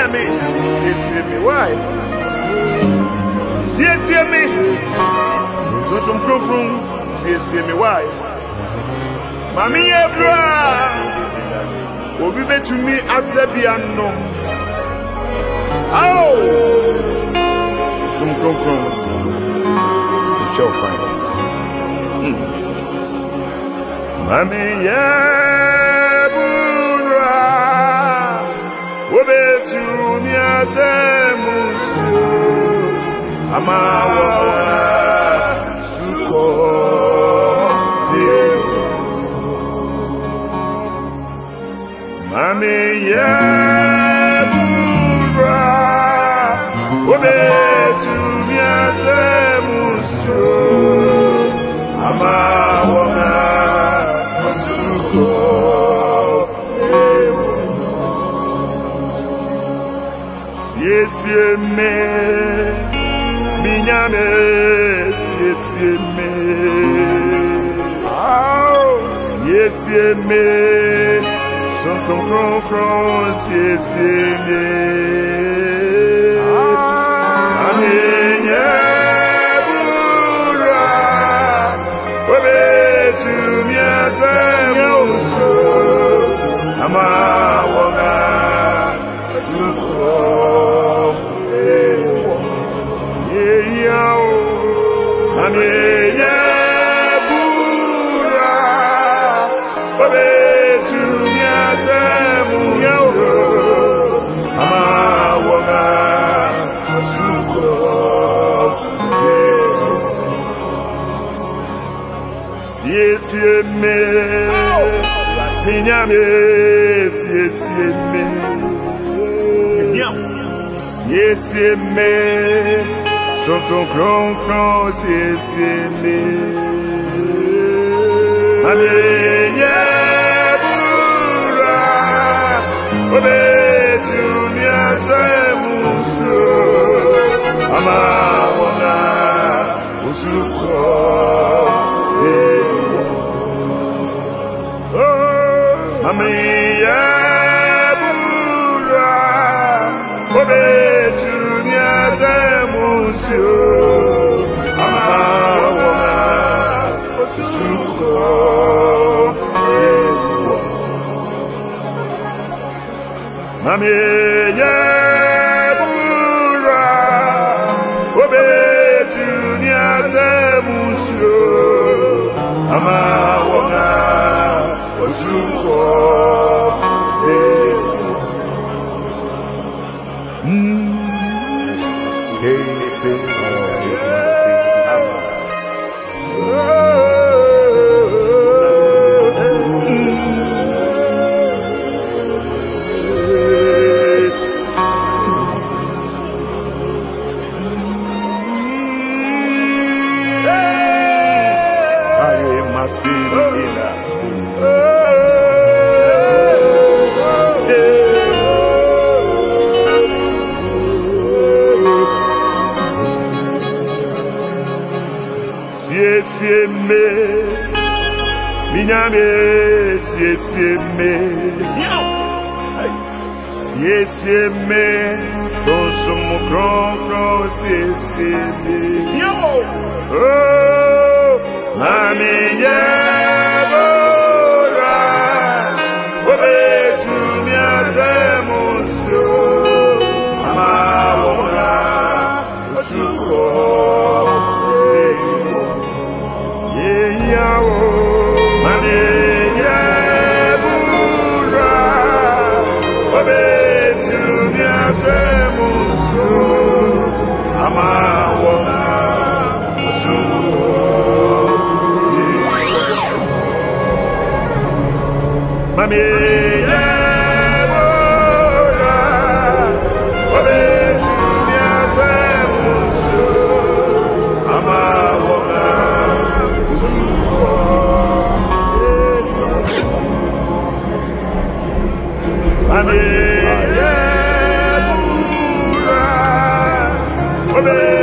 me, see me, why? See me, so some program, see me, why? Mammy, bro, will be to me as a piano. Oh, some program, show fine. Mammy, to me as a musu, Amawa Suko Deo Mami Yabura, Obe to me as a musu, Amawa Suko. Me, minyame, me, me, some cross, me, Aminya Bura, Obe to me as a musu, Amawa Suko. Yes, me, so from cross, yes, me. Amiya Bura, Obe to me as a musu, Amawana Usuko. Amiya Bura, Obe to me as a musu, Amawana Usuko. Amiya Bura, Obe to me as a musu, Amawana Usuko. Me, from some cross, me. Oh, Mami Yabora, Obe to me as a musu, Amawana Suko. Yeah, Mami Yabora, Obe. Mami Obey.